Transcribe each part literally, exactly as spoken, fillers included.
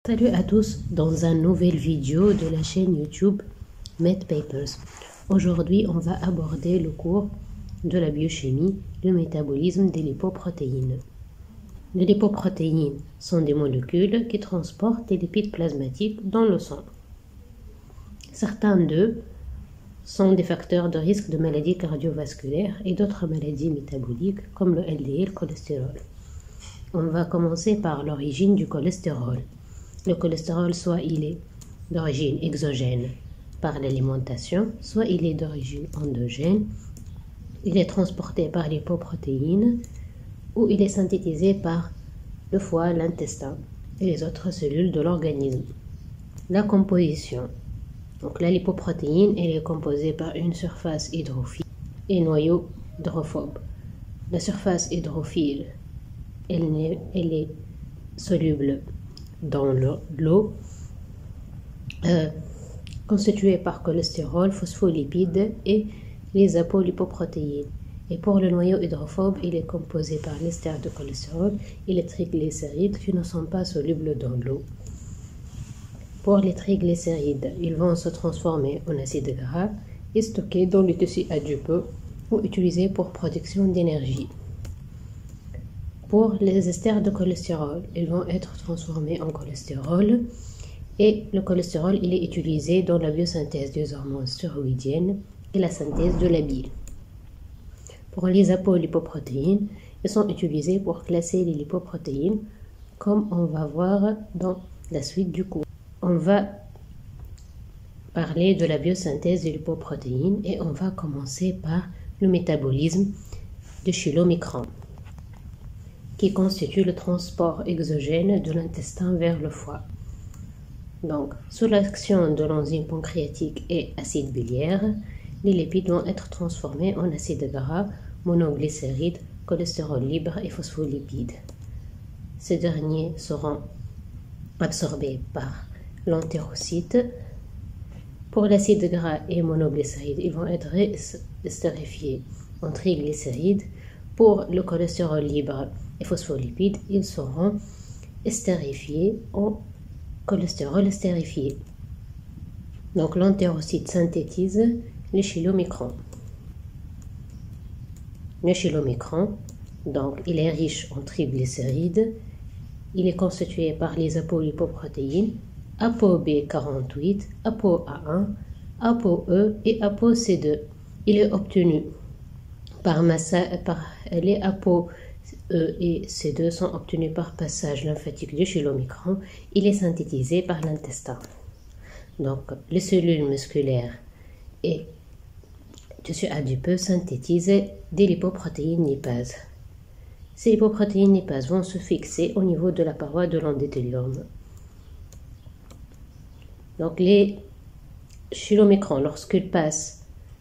Salut à tous dans une nouvelle vidéo de la chaîne YouTube MedPapers. Aujourd'hui, on va aborder le cours de la biochimie, le métabolisme des lipoprotéines. Les lipoprotéines sont des molécules qui transportent des lipides plasmatiques dans le sang. Certains d'eux sont des facteurs de risque de maladies cardiovasculaires et d'autres maladies métaboliques comme le L D L, cholestérol. On va commencer par l'origine du cholestérol. Le cholestérol, soit il est d'origine exogène par l'alimentation, soit il est d'origine endogène. Il est transporté par les lipoprotéines ou il est synthétisé par le foie, l'intestin et les autres cellules de l'organisme. La composition. Donc la lipoprotéine, elle est composée par une surface hydrophile et noyau hydrophobe. La surface hydrophile, elle est, elle est soluble dans l'eau, euh, constituée par cholestérol, phospholipides et les apolipoprotéines. Et pour le noyau hydrophobe, il est composé par l'ester de cholestérol et les triglycérides qui ne sont pas solubles dans l'eau. Pour les triglycérides, ils vont se transformer en acides gras et stockés dans le tissu adipeux ou utilisés pour production d'énergie. Pour les esters de cholestérol, ils vont être transformés en cholestérol et le cholestérol il est utilisé dans la biosynthèse des hormones stéroïdiennes et la synthèse de la bile. Pour les apolipoprotéines, ils sont utilisés pour classer les lipoprotéines comme on va voir dans la suite du cours. On va parler de la biosynthèse des lipoprotéines et on va commencer par le métabolisme de chylomicron, qui constitue le transport exogène de l'intestin vers le foie. Donc, sous l'action de l'enzyme pancréatique et acide biliaire, les lipides vont être transformés en acides gras, monoglycérides, cholestérol libre et phospholipides. Ces derniers seront absorbés par l'entérocyte. Pour l'acide gras et monoglycérides, ils vont être estérifiés en triglycérides. Pour le cholestérol libre et phospholipides, ils seront estérifiés en cholestérol estérifié. Donc l'entérocyte synthétise les chylomicrons. Le chylomicron, donc il est riche en triglycérides. Il est constitué par les apolipoprotéines ApoB quarante-huit, ApoA un, ApoE et ApoC deux. Il est obtenu par massage, par les ApoE et C deux sont obtenus par passage lymphatique du chylomicron. Il est synthétisé par l'intestin. Donc les cellules musculaires et tissu adipeux synthétisent des lipoprotéines lipases. Ces lipoprotéines lipases vont se fixer au niveau de la paroi de l'endothélium. Donc les chylomicrons, lorsqu'ils passent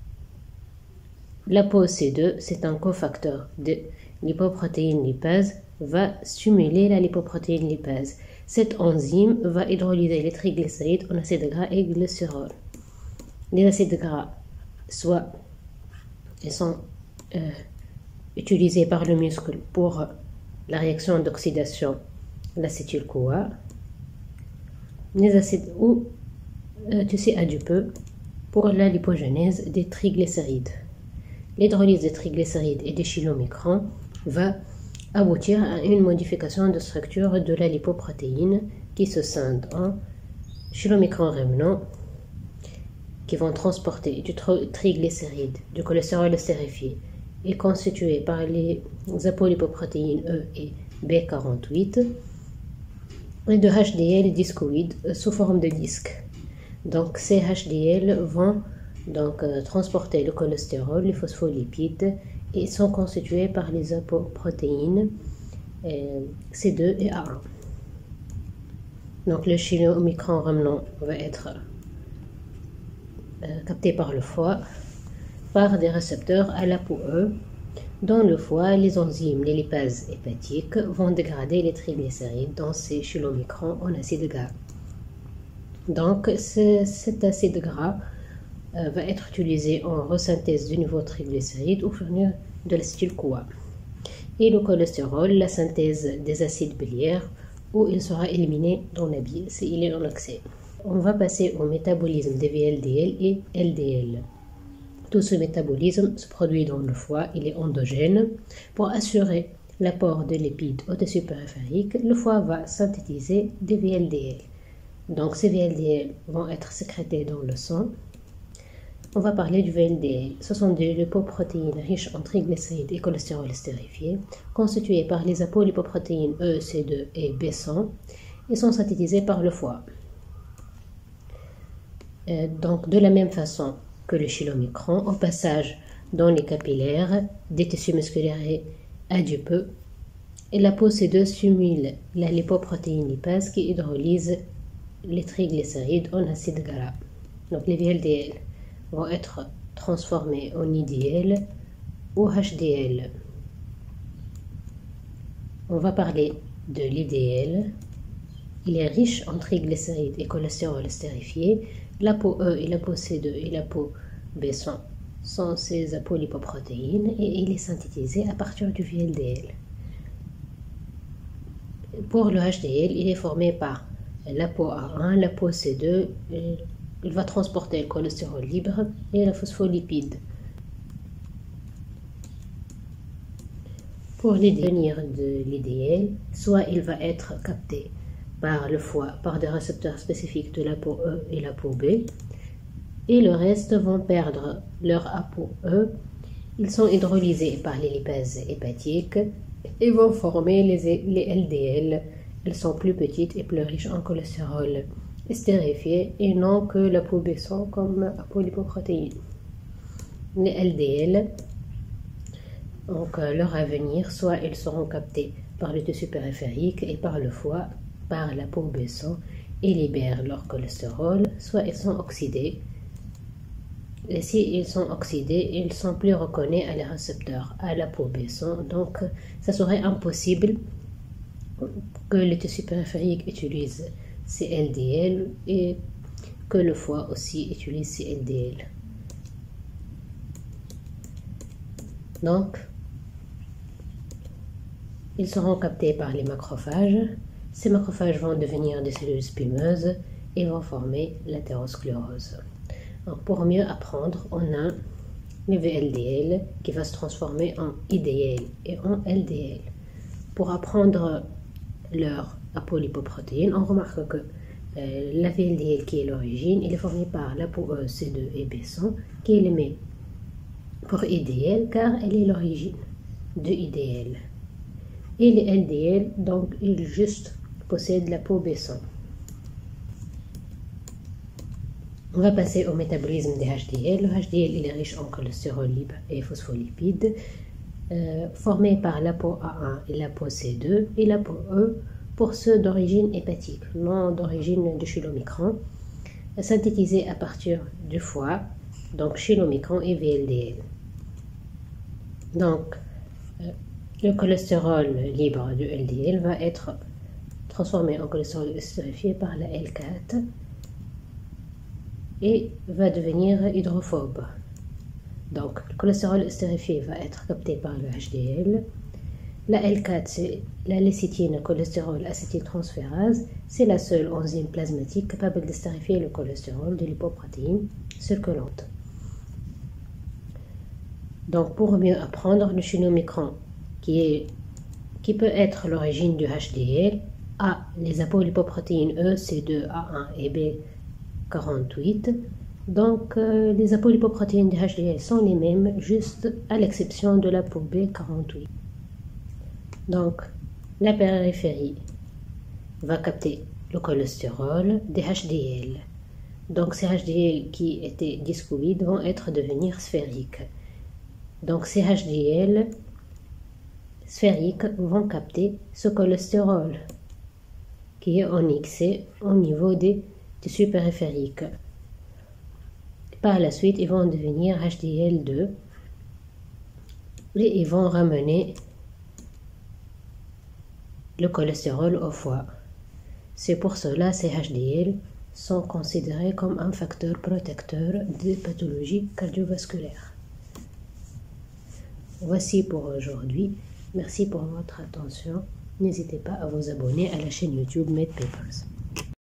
l'ApoC deux, c'est un cofacteur de lipoprotéine lipase, va stimuler la lipoprotéine lipase. Cette enzyme va hydrolyser les triglycérides en acides gras et glycérol. Les acides gras, soit ils sont euh, utilisés par le muscle pour la réaction d'oxydation, l'acétyl-CoA, les acides ou euh, tissu adipeux pour la lipogénèse des triglycérides. L'hydrolyse des triglycérides et des chylomicrons va aboutir à une modification de structure de la lipoprotéine qui se scinde en chylomicrons rémanents qui vont transporter du triglycéride, du cholestérol estérifié et constitué par les apolipoprotéines E et B quarante-huit et de H D L discoïdes sous forme de disque. Donc ces H D L vont donc euh, transporter le cholestérol, les phospholipides et sont constitués par les apolipoprotéines euh, C deux et A un. Donc le chylomicron rémanent va être euh, capté par le foie par des récepteurs à l'ApoE. Dans le foie, les enzymes, les lipases hépatiques vont dégrader les triglycérides dans ces chylomicrons en acide gras. Donc cet acide gras euh, va être utilisé en resynthèse du nouveau triglycéride ou fournir de l'acétyl-CoA. Et le cholestérol, la synthèse des acides biliaires ou il sera éliminé dans la bile s'il est en accès. On va passer au métabolisme des V L D L et L D L. Tout ce métabolisme se produit dans le foie, il est endogène. Pour assurer l'apport de lipides au tissu périphérique, le foie va synthétiser des V L D L. Donc ces V L D L vont être sécrétés dans le sang. On va parler du V L D L. Ce sont des lipoprotéines riches en triglycérides et cholestérol estérifié, constituées par les apolipoprotéines E, C deux et B cent, et sont synthétisées par le foie. Euh, donc de la même façon que le chylomicron, au passage dans les capillaires des tissus musculaires adipeux, et la peau C deux stimule la lipoprotéine lipase qui hydrolyse les triglycérides en acide gras. Donc les V L D L vont être transformés en I D L ou H D L. On va parler de l'I D L. Il est riche en triglycérides et cholestérol estérifié. La peau E et la peau C deux et la peau B cent sont ces apolipoprotéines et il est synthétisé à partir du V L D L. Pour le H D L, il est formé par la peau A un, la peau C deux, il va transporter le cholestérol libre et la phospholipide. Pour les devenir de l'I D L, soit il va être capté par le foie par des récepteurs spécifiques de la peau E et la peau B, et le reste vont perdre leur ApoE. Ils sont hydrolysés par les lipases hépatiques et vont former les, les L D L. Elles sont plus petites et plus riches en cholestérol estérifié et non que la peau B cent comme apolipoprotéine. Les L D L, donc leur avenir, soit ils seront captés par le tissu périphérique et par le foie, par la peau B cent et libèrent leur cholestérol, soit ils sont oxydés. Et si ils sont oxydés, ils sont plus reconnus à les récepteurs à la peau B cent, donc ça serait impossible que le tissu périphérique utilise ces L D L et que le foie aussi utilise ces L D L. Donc, ils seront captés par les macrophages. Ces macrophages vont devenir des cellules spumeuses et vont former l'athérosclérose. Donc, pour mieux apprendre, on a le V L D L qui va se transformer en I D L et en L D L. Pour apprendre leur apolipoprotéine, on remarque que euh, la V L D L qui est l'origine, il est formé par la peau E, C deux et B cent qui est l'aimé pour I D L car elle est l'origine de I D L. Et les L D L, donc, ils juste possèdent la peau B cent. On va passer au métabolisme des H D L. Le H D L il est riche en cholestérol libre et phospholipides, euh, formé par la peau A un et la peau C deux et la peau E pour ceux d'origine hépatique, non d'origine de chylomicron, synthétisé à partir du foie, donc chylomicron et V L D L. Donc, euh, le cholestérol libre du L D L va être transformé en cholestérol estérifié par la L quatre et va devenir hydrophobe. Donc, le cholestérol estérifié va être capté par le H D L. La L quatre, c'est la lécithine cholestérol acétyltransférase. C'est la seule enzyme plasmatique capable d'estérifier le cholestérol de lipoprotéine circulante. Donc, pour mieux apprendre, le chylomicron, qui, est, qui peut être l'origine du H D L, a les apolipoprotéines E, C deux, A un et B quarante-huit. Donc, euh, les apolipoprotéines du H D L sont les mêmes, juste à l'exception de la peau B quarante-huit. Donc, la périphérie va capter le cholestérol des H D L. Donc, ces H D L qui étaient discoïdes vont être devenir sphériques. Donc, ces H D L sphériques vont capter ce cholestérol qui est en excès au niveau des tissus périphériques. Par la suite, ils vont devenir H D L deux et ils vont ramener le cholestérol au foie. C'est pour cela que ces H D L sont considérés comme un facteur protecteur des pathologies cardiovasculaires. Voici pour aujourd'hui. Merci pour votre attention. N'hésitez pas à vous abonner à la chaîne YouTube MedPapers.